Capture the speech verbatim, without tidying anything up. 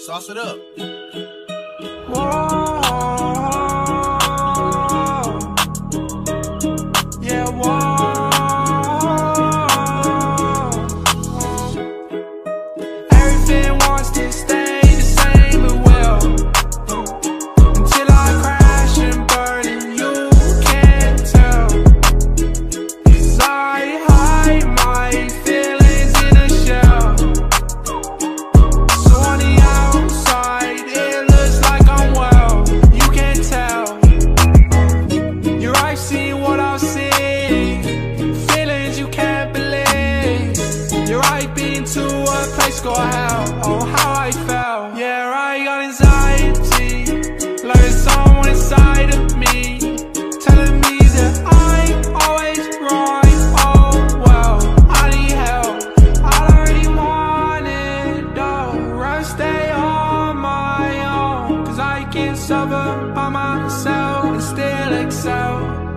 Sauce it up. Whoa, yeah, whoa. Everything wants to stay the same, it will, until I crash and burn and you can't tell. 'Cause I hide my feelings in a shell. So on the outside it looks like I'm well, you can't tell. Your eyes see what I see, feelings you can't believe. You're right, been to a place called hell. Oh, how I felt. Yeah, I got anxiety, like there's someone inside of me telling me that I'm always right. Oh well, I need help. I don't really want it though. Rather stay on my own, 'cause I can suffer by myself and still excel.